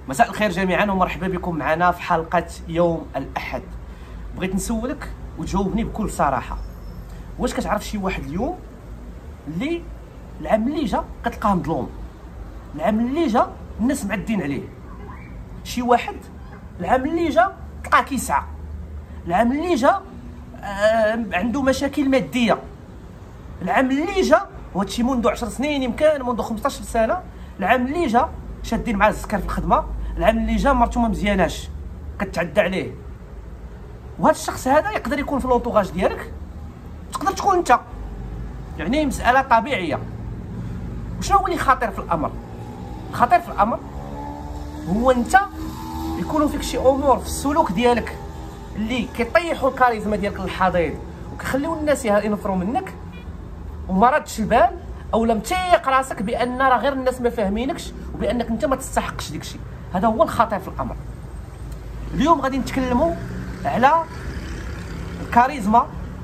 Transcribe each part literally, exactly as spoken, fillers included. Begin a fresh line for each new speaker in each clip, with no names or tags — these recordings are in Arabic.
مساء الخير جميعا ومرحبا بكم معنا في حلقة يوم الأحد. بغيت نسولك وتجاوبني بكل صراحة، واش كتعرف شي واحد اليوم اللي العام اللي جا كتلقاه مظلوم، العام اللي جا الناس معدين عليه، شي واحد العام اللي جا تلقاه كيسعى، العام اللي جا آه عنده مشاكل مادية، العام اللي جا وهادشي منذ عشر سنين يمكن منذ خمسطاش سنة، العام اللي جا شادين معاه السكر في الخدمه، العام اللي جا مرتو ما مزياناش كتعدى عليه. وهذا الشخص هذا يقدر يكون في لونطوغاج ديالك، تقدر تكون انت، يعني مساله طبيعيه. وشنو هو اللي خطير في الامر؟ الخطير في الامر هو انت يكونوا فيك شي امور في السلوك ديالك اللي كيطيحوا الكاريزما ديالك للحضيض وكيخليو الناس ينفروا منك، وما ردش البال او لم تيق راسك بان راه غير الناس ما فاهمينكش وبانك انت ما تستحقش داكشي. هذا هو الخطير في الامر. اليوم غادي نتكلموا على الكاريزما،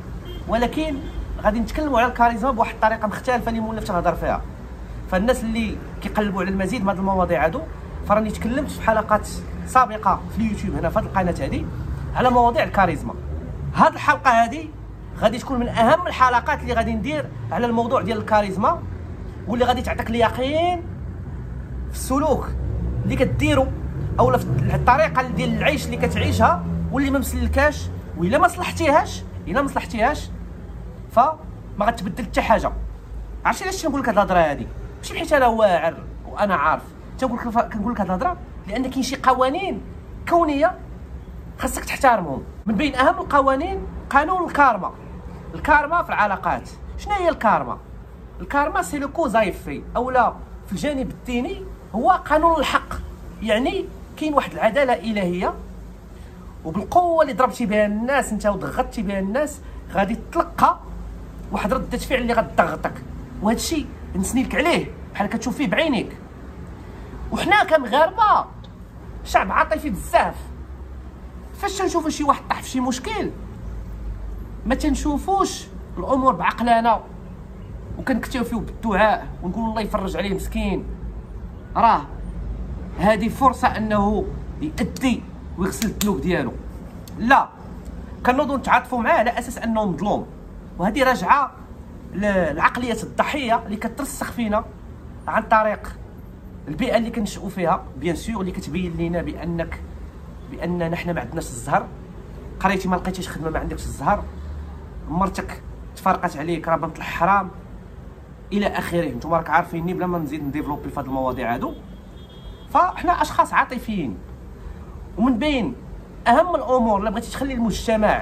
ولكن غادي نتكلموا على الكاريزما بواحد الطريقه مختلفه اللي مولف تنهضر فيها. فالناس اللي كيقلبوا على المزيد من هذه المواضيع هادو، فراني تكلمت في حلقات سابقه في اليوتيوب هنا في هذه القناه هذه على مواضيع الكاريزما. هذه الحلقه هذه غادي تكون من اهم الحلقات اللي غادي ندير على الموضوع ديال الكاريزما، واللي غادي تعطيك اليقين في السلوك اللي كديرو اولا في الطريقه ديال العيش اللي كتعيشها واللي ما مسلكاش، والا ما صلحتيهاش الا ما صلحتيهاش فما غتبدل حتى حاجه. عرفتي علاش تنقول لك هاد الهضره هادي؟ ماشي بحيت انا واعر وانا عارف، تنقول لك كنقول لك هاد الهضره لان كاين شي قوانين كونيه خاصك تحترمهم. من بين اهم القوانين قانون الكارما. الكارما في العلاقات، شنو هي الكارما؟ الكارما سي لو كوزايفي اولا في الجانب الديني هو قانون الحق، يعني كاين واحد العداله الهيه، وبالقوه اللي ضربتي بها الناس انت وضغطتي بها الناس غادي تلقى واحد رده فعل اللي غتضغطك، وهذا الشيء نسنيلك عليه بحال كتشوف فيه بعينيك. وحنا كمغاربه شعب عاطفي بزاف، فاش تنشوفوا شي واحد طاح في شي مشكل ما تنشوفوش الامور بعقلنا وكنكتفيو بالدعاء ونقول الله يفرج عليه مسكين، راه هذه فرصه انه يأدي ويغسل الذنوب ديالو. لا، كنوضوا نتعاطفوا معاه على اساس انه مظلوم، وهذه راجعه لعقليه الضحيه اللي كترسخ فينا عن طريق البيئه اللي كنشئوا فيها بيان سور، اللي كتبين لينا بانك باننا حنا ما عندناش الزهر، قريتي ما لقيتيش خدمه ما عندكش الزهر، مرتك تفرقت عليك راه بنت الحرام الى اخره. نتوما راك عارفيني بلا ما نزيد نديفلوبي في هاد المواضيع هادو. فاحنا اشخاص عاطفيين، ومن بين اهم الامور اللي بغيتي تخلي المجتمع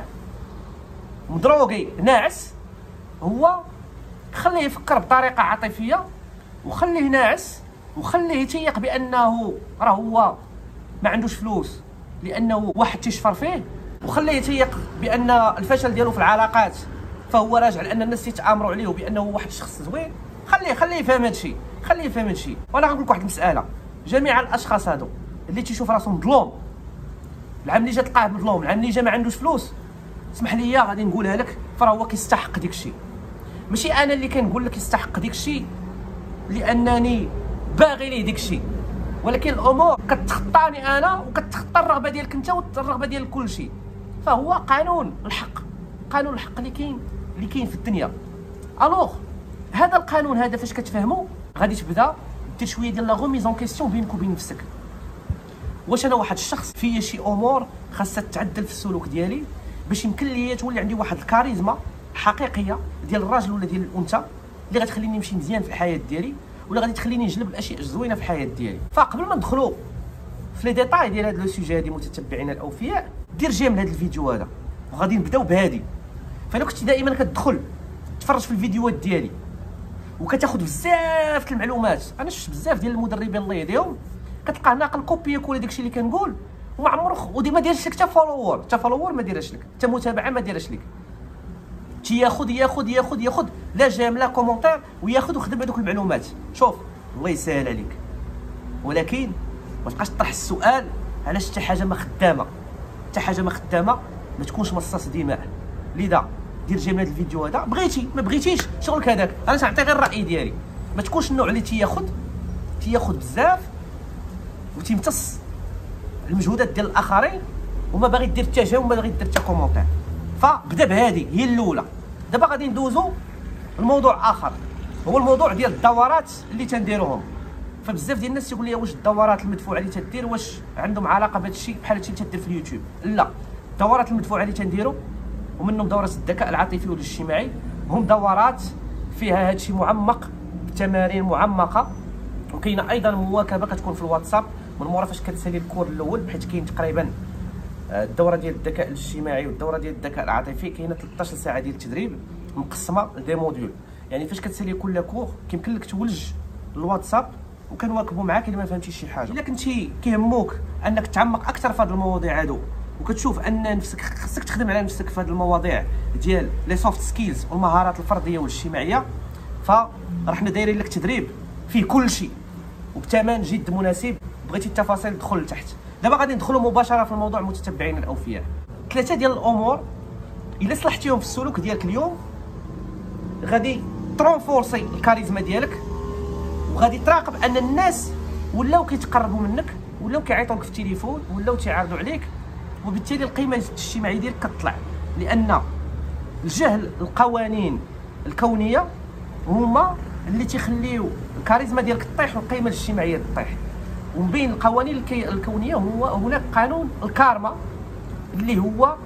مدروغي ناعس هو خليه يفكر بطريقه عاطفيه، وخليه ناعس، وخليه يتيق بانه راه هو ما عندوش فلوس لانه واحد تيشفر فيه، وخليه يتيق بان الفشل ديالو في العلاقات فهو راجع لان الناس يتآمروا عليه وبانه واحد الشخص زوين. خليه خليه يفهم هادشي، خليه يفهم هادشي. وانا غنقول لك واحد المساله، جميع الاشخاص هادو اللي تيشوف راسو مظلوم، العام اللي جا تلقاه مظلوم، العام اللي جا ما عندوش فلوس، اسمح لي غادي نقولها لك، فراه هو كيستحق ديك الشيء. ماشي انا اللي كنقول لك يستحق ديك الشيء لانني باغي ليه ديك الشيء، ولكن الامور كتخطاني انا وكتخطى الرغبه ديالك انت والرغبه ديال كل شيء. فهو قانون الحق، قانون الحق اللي كاين اللي كاين في الدنيا. الوغ هذا القانون هذا فاش كتفهمو غادي تبدا دير شويه ديال لا غوميزون كيسيون بينك وبين نفسك. واش انا واحد الشخص فيا شي امور خاصها تتعدل في السلوك ديالي باش يمكن ليا تولي عندي واحد الكاريزما حقيقيه ديال الراجل ولا ديال الانثى اللي غتخليني نمشي مزيان في الحياه ديالي، ولا غادي تخليني نجلب الاشياء الزوينه في الحياه ديالي. فقبل ما ندخلوا في لي ديتاي ديال هذا لو سوجي هادي متتبعينا الاوفياء، دير جيم لهذا الفيديو هذا، وغادي نبداو بهادي. فانا كنت دائما كتدخل تفرج في الفيديوهات ديالي وكتاخذ بزاف المعلومات، انا شفت بزاف ديال المدربين الله يهديهم كتلقاه ناقل كوبي كل داكشي اللي كنقول وما عمرو وديما دايرش لك حتى فولوور، حتى فولوور ما دايرش لك، حتى متابعه ما دايرش لك، تياخذ ياخذ ياخذ ياخذ لا جيم لا كومونتير وياخذ وخدم هذوك المعلومات. شوف الله يسهل عليك، ولكن ما تبقاش تطرح السؤال علاش حتى حاجه ما خدامه، حتى حاجه ما خدامه ما تكونش مصاص دماء. لذا دير جيم هذا الفيديو هذا، بغيتي ما بغيتيش شغلك هذاك، انا تنعطي غير الراي ديالي. ما تكونش النوع اللي تياخذ تياخذ بزاف وتيمتص المجهودات ديال الاخرين وما باغي دير حتى جا وما باغي دير حتى كومونتير. فبدا بهذه هي الاولى. دابا غادي ندوزو الموضوع اخر، هو الموضوع ديال الدورات اللي تنديروهم. فبزاف ديال الناس تيقول لي واش الدورات المدفوعه اللي تدير واش عندهم علاقه بهذا الشيء بحال هادشي اللي تدير في اليوتيوب؟ لا، الدورات المدفوعه اللي تنديرو ومنهم دورات الذكاء العاطفي والاجتماعي هم دورات فيها هادشي معمق بتمارين معمقه، وكاينه ايضا مواكبه كتكون في الواتساب من مورا فاش كتسالي الكور الاول، بحيث كاين تقريبا الدوره ديال الذكاء الاجتماعي والدوره ديال الذكاء العاطفي كاينه ثلاثطاش ساعه ديال التدريب مقسمه لدي موديول. يعني فاش كتسالي كل كور كيمكن لك تولج الواتساب وكنواكبوا معاك الا ما فهمتيش شي حاجه. الا كنتي كيهموك انك تعمق اكثر في هذه المواضيع هادو وكتشوف ان نفسك خصك تخدم على نفسك في هذه المواضيع ديال لي سوفت سكيلز والمهارات الفرديه والاجتماعيه، فرحنا دايرين لك تدريب فيه كل شيء وبثمن جد مناسب. بغيتي التفاصيل دخل لتحت. دابا غادي ندخلوا مباشره في الموضوع متتبعين الاوفياء. ثلاثه ديال الامور الا صلحتيهم في السلوك ديالك اليوم غادي ترونفورسي الكاريزما ديالك، وغادي تراقب ان الناس ولاو كيتقربوا منك، ولاو كيعيطوا لك في التليفون، ولاو تيعرضوا عليك، وبالتالي القيمه الاجتماعيه ديالك كتطلع. لان الجهل القوانين الكونيه هما اللي تيخليو الكاريزما ديالك طيح والقيمه الاجتماعيه تطيح. ومن بين القوانين الكونيه هو هناك قانون الكارما اللي هو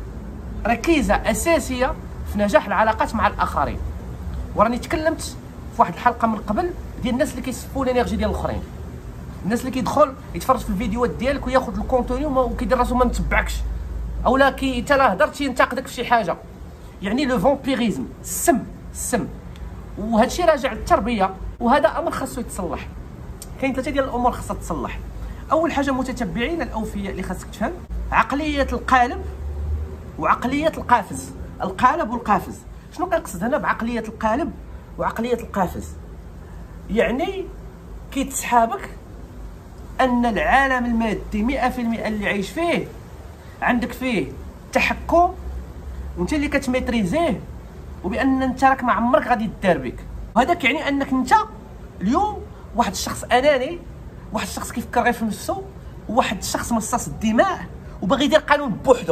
ركيزه اساسيه في نجاح العلاقات مع الاخرين. وراني تكلمت في واحد الحلقه من قبل ديال الناس اللي كيصفوا الانرجي ديال الاخرين، الناس اللي كيدخل يتفرج في الفيديوهات ديالك وياخذ الكونتوني وكيدير راسو ما متبعكش، اولا كي انت لا هضرتي ينتقدك في شي حاجه. يعني لو فامبيريزم، السم السم. وهذا الشيء راجع للتربيه، وهذا امر خاصو يتصلح. كاين ثلاثه ديال الامور خاصها تصلح. اول حاجه متتبعين الاوفياء اللي خاصك تفهم عقليه القالب وعقليه القافز. القالب والقافز، شنو كنقصد هنا بعقليه القالب وعقليه القافز؟ يعني كيتسحابك ان العالم المادي مئة في المئة اللي عايش فيه عندك فيه تحكم وانت اللي كتميتريزيه، وبان انت راك ما عمرك غادي دار بك. وهذاك يعني انك انت اليوم واحد الشخص اناني، واحد الشخص كيفكر غير في نفسه، وواحد الشخص مصاص الدماء وباغي يدير قانون بوحدو.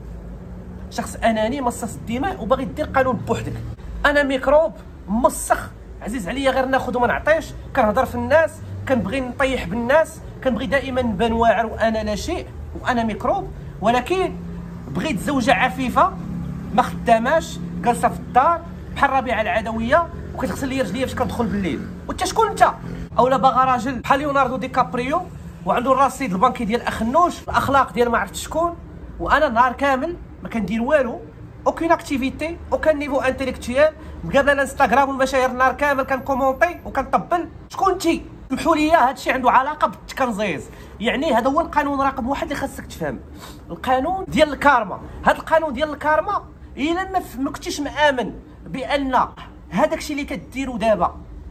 شخص اناني مصاص الدماء وباغي دير قانون بوحدك. انا ميكروب مسخ، عزيز عليا غير ناخذ وما نعطيش، كنهضر في الناس، كنبغي نطيح بالناس، كنبغي دائما نبان واعر وانا لا شيء وانا ميكروب. ولكن بغيت زوجه عفيفه ما خداماش جالسه في الدار بحال ربيعه العدويه وكتغسل لي رجليا فاش كندخل بالليل. وانت شكون انت؟ اولا باغا راجل بحال ليوناردو دي كابريو وعنده الرصيد البنكي ديال اخنوش، الاخلاق ديال ما عرفت شكون، وانا نهار كامل ما كندير والو، اوكين اكتيفيتي، اوكان نيفو انتيليكتويال، مقابله الانستغرام والمشاهير النهار كامل كنكومونطي وكنطبل. شكون انت؟ سمحوا لي هادشي عنده علاقه بالتكنزيز. يعني هذا هو القانون رقم واحد اللي خاصك تفهم، القانون ديال الكارما. هذا القانون ديال الكارما الا ما كنتيش مآمن بان هذاك الشيء اللي كديرو دابا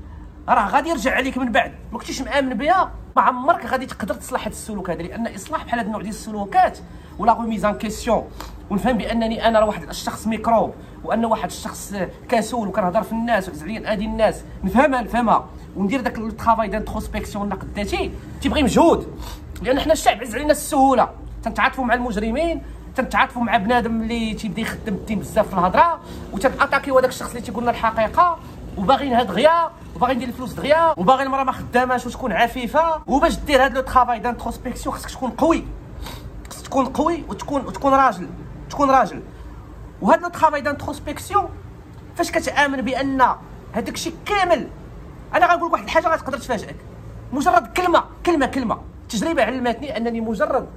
راه غادي يرجع عليك من بعد، ما كنتيش مآمن بها، ما عمرك غادي تقدر تصلح هذا السلوك هذا. لان اصلاح بحال هذا النوع ديال السلوكات ولا غوميزان كيسيون، ونفهم بانني انا راه واحد الشخص ميكروب وان واحد الشخص كسول وكنهضر في الناس وعز عليا هذه الناس، نفهمها نفهمها وندير داك الترافاي دانتروسبكسيون النقد الذاتي. تيبغي مجهود، لان حنا الشعب عز علينا السهوله، تنتعاطفوا مع المجرمين، تنتعاطفوا مع بنادم اللي تيبدا يخدم الدين بزاف في الهضره، وتناتاكيو هذاك الشخص اللي تيقول لنا الحقيقه، وباغي نهاد دغيا، وباغي ندير الفلوس دغيا، وباغي المراه ما خداماش وتكون عفيفه. وباش دير هذا لو ترافاي دانتروسبكسيون خصك تكون قوي، خصك تكون قوي وتكون وتكون راجل، تكون راجل. وهذا لو ترافاي دانتروسبكسيون فاش كتامن بان هذاك الشيء كامل، انا غنقول لك واحد الحاجه غتقدر تفاجئك، مجرد كلمه كلمه كلمه التجربه علمتني انني مجرد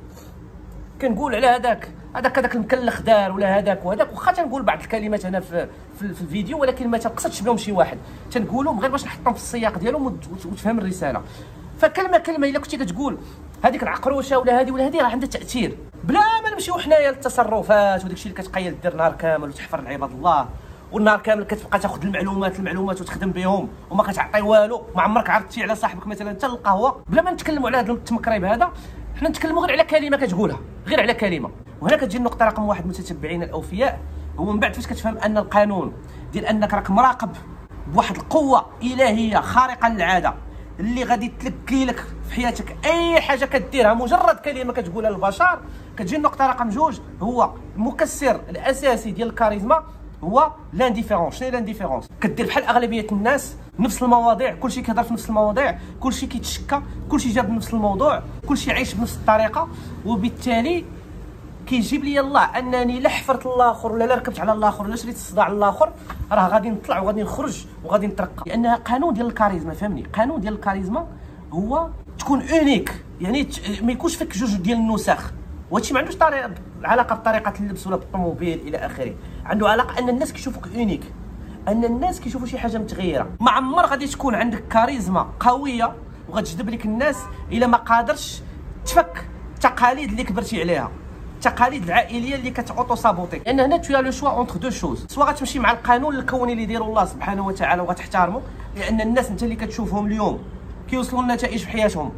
كنقول على هذاك هذاك هذاك المكلخ دار ولا هذاك وهذاك، واخا تنقول بعض الكلمات هنا في في, في الفيديو ولكن ما تنقصدش بهم شي واحد، تنقولهم غير باش نحطهم في السياق ديالهم وتفهم الرساله. فكلمه كلمه الا كنتي كتقول هذيك العقروشه ولا هذه ولا هذه راه عندها تاثير، بلا ما نمشيو حنايا للتصرفات وداك الشيء اللي كتقيل دير نهار كامل وتحفر لعباد الله، والنهار كامل كتبقى تاخذ المعلومات المعلومات وتخدم بهم وما كتعطي والو، ما عمرك عرفتي على صاحبك مثلا حتى القهوه. بلا ما نتكلموا على هذا التمكريب هذا، حنا نتكلموا غير على كلمه كتقولها، غير على كلمه. وهنا كتجي النقطه رقم واحد متتبعين الاوفياء، هو من بعد فاش كتفهم ان القانون ديال انك راك مراقب بواحد القوه الهيه خارقه للعاده اللي غادي تلقي لك في حياتك اي حاجه كديرها مجرد كلمه كتقولها للبشر كتجي النقطه رقم جوج هو المكسر الاساسي ديال الكاريزما هو لانديفيرونس. شنو هي لانديفيرونس؟ كدير بحال اغلبيه الناس نفس المواضيع، كلشي كيهضر في نفس المواضيع، كلشي كيتشكى، كلشي جاب نفس الموضوع، كلشي عايش بنفس الطريقه، وبالتالي كيجيب لي الله انني لا حفرت الاخر ولا لا ركبت على الاخر ولا شريت الصداع الاخر راه غادي نطلع وغادي نخرج وغادي نترقى. لانها قانون ديال الكاريزما، فهمني؟ قانون ديال الكاريزما هو تكون اونيك، يعني ما يكونش فيك جوج ديال النسخ. وهادشي ما عندوش طريقه علاقه بطريقه اللبس ولا بالطوموبيل الى اخره، عنده علاقه ان الناس كيشوفوك اونيك، ان الناس كيشوفوا شي حاجه متغيره. ما عمر غادي تكون عندك كاريزما قويه وغتجذب لك الناس الا ما قادرش تفك التقاليد اللي كبرتي عليها، التقاليد العائليه اللي كتعوطو سابوتيك. لان هنا تو لو شوا اونتر دو شوز، سوا غتمشي مع القانون الكوني اللي يديرو الله سبحانه وتعالى وغتحترمه، لان الناس انت اللي كتشوفهم اليوم كيوصلوا لنتائج في حياتهم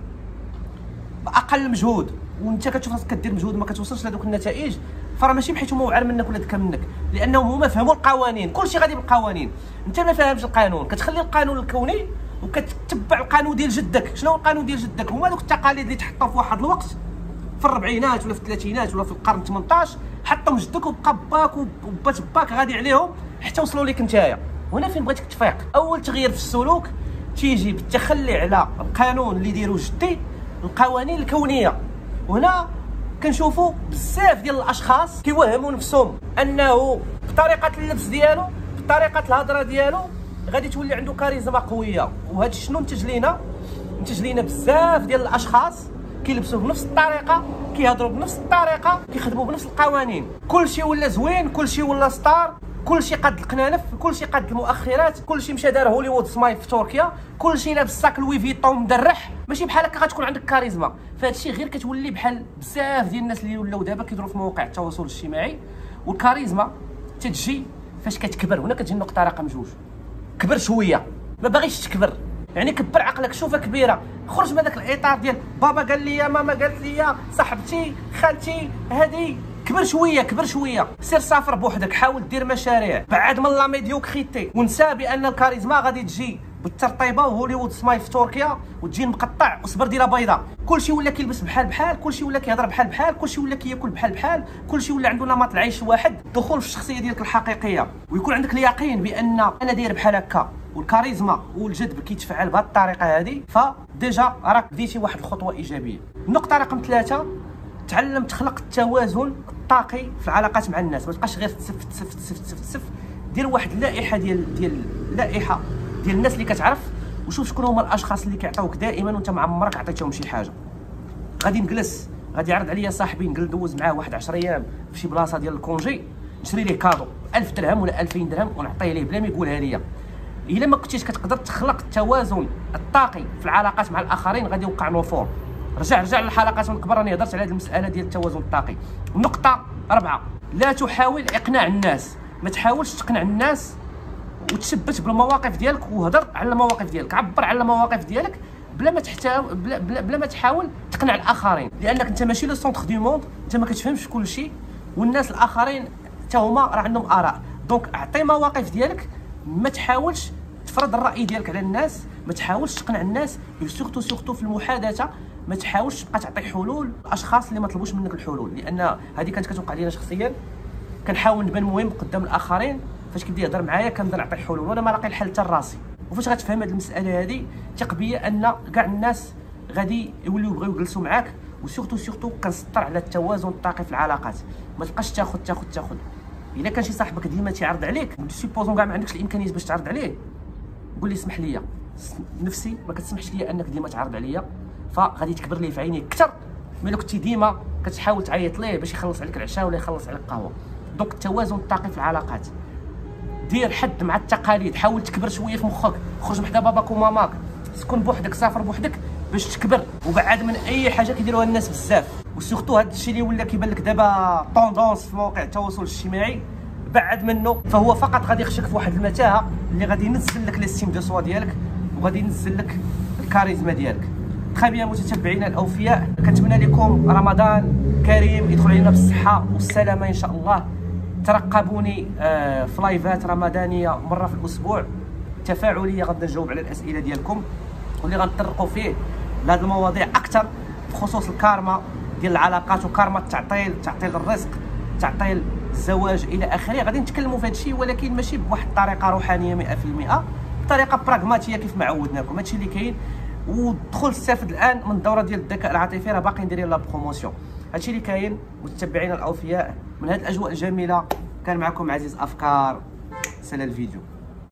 باقل مجهود، وانت كتشوف راسك كدير مجهود ما كتوصلش لهذوك النتائج، فراه ماشي بحيث هما واعر منك ولا ذكى منك، لانهم هما فهموا القوانين، كلشي غادي بالقوانين، انت ما فاهمش القانون، كتخلي القانون الكوني وكتتبع القانون ديال جدك. شنو هو القانون ديال جدك؟ هما دوك التقاليد اللي تحطوا في واحد الوقت في الربعينات ولا في الثلاثينات ولا في القرن ثمنطاش، حطهم جدك وبقى باك وبات باك غادي عليهم حتى وصلوا لك نتايا. هنا فين بغيتك تفيق. اول تغيير في السلوك تيجي بالتخلي على القانون اللي ديرو جدي، القوانين الكونيه. وهنا كنشوفوا بزاف ديال الاشخاص كيوهموا نفسهم انه بطريقه اللبس ديالو بطريقه الهضره ديالو غادي تولي عنده كاريزما قويه. وهذا شنو نتج لينا؟ نتج لينا بزاف ديال الاشخاص كيلبسوا بنفس الطريقه، كيهضروا بنفس الطريقه، كيخدموا بنفس القوانين، كلشي ولا زوين، كلشي ولا ستار، كلشي قد القنانف، كلشي قد المؤخرات، كلشي مشى دار هوليوود سمايل في تركيا، كلشي لابس ساك لوي فيتون مدرح. ماشي بحال هكا غتكون عندك كاريزما. فهاد الشيء غير كتولي بحال بزاف ديال الناس اللي ولاو دابا كيديروا في مواقع التواصل الاجتماعي. والكاريزما تتجي فاش كتكبر. هنا كتجي النقطه رقم جوج، كبر شويه، ما باغيش تكبر، يعني كبر عقلك، شوفها كبيره، خرج من داك الاطار ديال بابا قال لي، ماما قالت لي، صاحبتي، خالتي، هادي. كبر شويه، كبر شويه، سير سافر بوحدك، حاول دير مشاريع، بعد من لا ميديوكريتي، ونسى بان الكاريزما غادي تجي بالترطيبه وهوليوود سمايل في تركيا وتجي مقطع وصبر ديالها بيضاء. كلشي ولا كيلبس بحال بحال، كلشي ولا كيهضر بحال بحال، كلشي ولا كياكل بحال بحال، كلشي ولا عنده نمط العيش واحد. دخول في الشخصيه ديالك الحقيقيه ويكون عندك اليقين بان انا داير بحال هكا، والكاريزما والجذب كيتفعل بهذه الطريقه هذه، فديجا راك بديتي واحد الخطوه ايجابيه. النقطه رقم ثلاثة، تعلم تخلق التوازن الطاقي في العلاقات مع الناس. ما تبقاش غير تسف تسف تسف تسف تسف، دير واحد اللائحه ديال ديال لائحه ديال الناس اللي كتعرف، وشوف شكون هما الاشخاص اللي كيعطيوك دائما وانت ما عمرك عطيتهم شي حاجه. غادي نجلس، غادي يعرض عليا صاحبي ندوز معاه واحد عشرة ايام في شي بلاصه ديال الكونجي، نشري ليه كادو ألف درهم ولا ألفين درهم ونعطيه ليه بلا ما يقولها ليا. الا ما كنتيش كتقدر تخلق التوازن الطاقي في العلاقات مع الاخرين غادي يوقع نفور. رجع رجع للحلقات من قبل، راني هضرت على هذه المساله ديال التوازن الطاقي. النقطه رابعه، لا تحاول اقناع الناس. ما تحاولش تقنع الناس وتثبت بالمواقف ديالك وهضر على المواقف ديالك، عبر على المواقف ديالك بلا ما تحتاول بلا, بلا, بلا ما تحاول تقنع الاخرين، لانك انت ماشي لو سونتر دو موند، انت ما كتفهمش كل شيء، والناس الاخرين حتى هما راه عندهم اراء. دونك اعطي مواقف ديالك، ما تحاولش تفرض الراي ديالك على الناس، ما تحاولش تقنع الناس، سورتو سورتو في المحادثه ما تحاولش تبقى تعطي حلول للاشخاص اللي ما طلبوش منك الحلول، لان هذه كانت كتوقع لينا شخصيا. كنحاول نبان مهم قدام الاخرين، فاش كيبدا يهضر معايا كنبدا نعطي حلول وانا ما لاقي الحل حتى لراسي. وفاش غتفهم هذه المساله هذه ثق بيا ان كاع الناس غادي يوليو يبغيو يجلسوا معاك. وسورتو سورتو كنسطر على التوازن الطاقي في العلاقات، ما تبقاش تاخذ تاخذ تاخذ. الا كان شي صاحبك ديما تيعرض عليك سيبوزون كاع ما عندكش الامكانيات باش تعرض عليه، قول لي اسمح لي، نفسي ما كتسمحش لي انك ديما تعرض عليا، فغادي تكبر لي في عيني اكثر ملي كنتي ديما كتحاول تعيط ليه باش يخلص عليك العشاء ولا يخلص عليك القهوه. دونك التوازن الطاقي في العلاقات، دير حد مع التقاليد، حاول تكبر شويه في مخك، خرج محدا باباك وماماك، سكن بوحدك، سافر بوحدك باش تكبر، وبعد من اي حاجه كيديروها الناس بزاف. وسورتو هذا الشيء اللي ولا كيبان لك دابا طوندونس في مواقع التواصل الاجتماعي، بعد منه، فهو فقط غادي يخشك في واحد المتاهه اللي غادي ينزل لك ليستيم دو سوا ديالك وغادي ينزل لك الكاريزما ديالك. تخي بيان متتبعينا الاوفياء، كنتمنى لكم رمضان كريم يدخل علينا بالصحه والسلامه ان شاء الله. ترقبوني في لايفات رمضانيه مره في الاسبوع تفاعليه، غادي نجاوب على الاسئله ديالكم، واللي غنطرقوا فيه لهاد المواضيع اكثر بخصوص الكارما ديال العلاقات وكارما التعطيل، تعطيل الرزق، تعطيل الزواج الى اخره. غادي نتكلموا في هذا الشيء ولكن ماشي بواحد الطريقه روحانيه مئة في المئة، بطريقه براغماتيه كيف ما عودناكم. هادشي اللي كاين. ودخل استافد الان من الدوره ديال الذكاء العاطفي، راه باقي ندير لا بروموسيون. هادشي اللي كاين. متتبعينا الاوفياء من هذه الاجواء الجميله، كان معكم عزيز افكار. سلام الفيديو.